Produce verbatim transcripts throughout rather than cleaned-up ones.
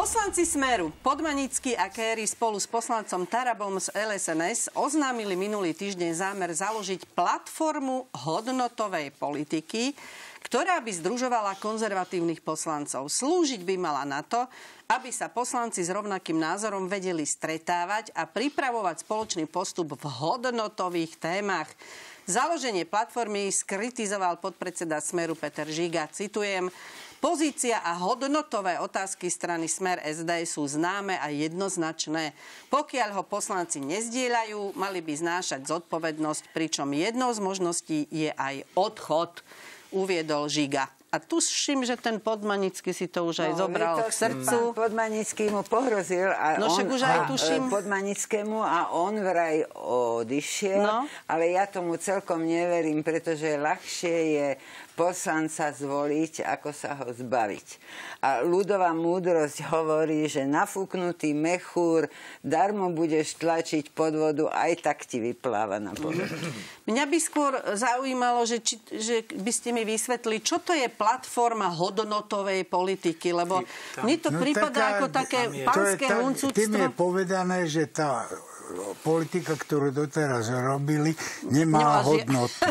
Poslanci Smeru, Podmanický a Kéry spolu s poslancom Tarabom z el es en es oznámili minulý týždeň zámer založiť platformu hodnotovej politiky, ktorá by združovala konzervatívnych poslancov. Slúžiť by mala na to, aby sa poslanci s rovnakým názorom vedeli stretávať a pripravovať spoločný postup v hodnotových témach. Založenie platformy skritizoval podpredseda Smeru Peter Žiga. Citujem: Pozícia a hodnotové otázky strany Smer es dé sú známe a jednoznačné. Pokiaľ ho poslanci nezdieľajú, mali by znášať zodpovednosť, pričom jednou z možností je aj odchod, uviedol Žiga. A tuším, že ten Podmanický si to už aj no, zobral k srdcu. Pán Podmanický mu pohrozil a no, on už aj tuším. Podmanickému a on vraj odišiel, no. Ale ja tomu celkom neverím, pretože ľahšie je poslanca zvoliť, ako sa ho zbaviť. A ľudová múdrosť hovorí, že nafúknutý mechúr darmo budeš tlačiť pod vodu, aj tak ti vypláva na povrch. Mňa by skôr zaujímalo, že, či, že by ste mi vysvetli, čo to je platforma hodnotovej politiky, lebo mne to no, prípada taká, ako také pánske huncúctvo. Tým je povedané, že tá politika, ktorú doteraz robili, nemá Nemáš hodnotu.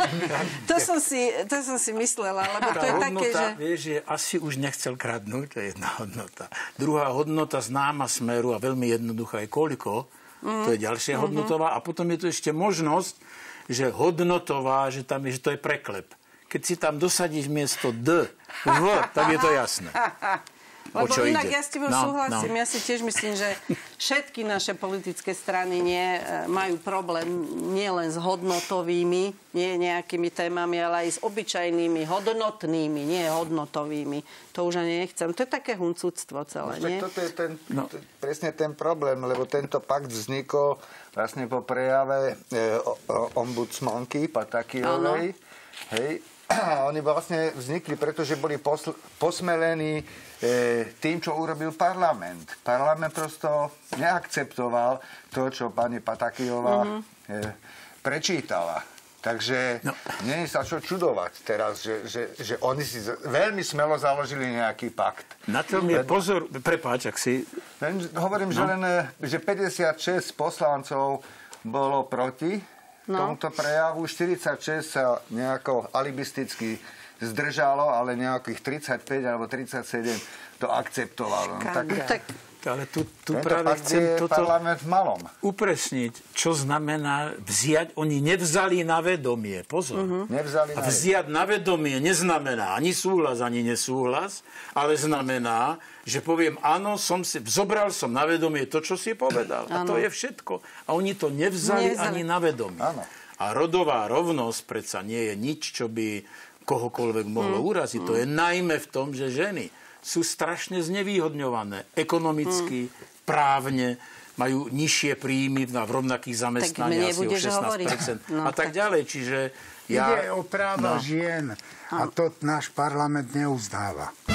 to, som si, to som si myslela, lebo to je hodnota, také, že... vieš, že asi už nechcel kradnúť, to je jedna hodnota. Druhá hodnota známa Smeru a veľmi jednoduchá je koľko, mm. to je ďalšia mm-hmm. hodnotová. A potom je tu ešte možnosť, že hodnotová, že tam je, že to je preklep. Keď si tam dosadíš miesto D, V, tak je to jasné. Lebo inak ide? Ja s tebou no, súhlasím. No. Ja si tiež myslím, že všetky naše politické strany nie, majú problém nie len s hodnotovými, nie nejakými témami, ale aj s obyčajnými, hodnotnými, nie hodnotovými. To už ani nechcem. To je také huncúctvo celé, nie? Toto je ten, no. t- presne ten problém, lebo tento pakt vznikol vlastne po prejave e, o, o, ombudsmanky Patakijovej. Hej. A oni vlastne vznikli, pretože boli posl- posmelení e, tým, čo urobil parlament. Parlament prosto neakceptoval to, čo pani Patakijová mm-hmm. e, prečítala. Takže no. nie je sa čo čudovať teraz, že, že, že oni si z- veľmi smelo založili nejaký pakt. Na tom je pozor, prepáč, ak si... Len, hovorím, no. že len že päťdesiatšesť poslancov bolo proti No. tomuto prejavu, štyridsaťšesť sa nejako alibisticky zdržalo, ale nejakých tridsaťpäť alebo tridsaťsedem to akceptovalo. No, tak, tak, ale tu, tu práve chcem toto parlament v malom upresniť, čo znamená vziať. Oni nevzali na vedomie, pozor. Uh-huh. Nevzali A vziať na vedomie neznamená ani súhlas, ani nesúhlas, ale znamená, že poviem, áno, som si, zobral som na vedomie to, čo si povedal. Ano. A to je všetko. A oni to nevzali, nevzali. ani na vedomie. Ano. A rodová rovnosť predsa nie je nič, čo by kohokoľvek mohlo hmm. uraziť. Hmm. To je najmä v tom, že ženy sú strašne znevýhodňované. Ekonomicky, hmm. právne, majú nižšie príjmy v rovnakých zamestnaniach asi o šestnásť percent. No, a tak, tak ďalej. Čiže ja... Ide o práva no. žien. A to náš parlament neuzdáva.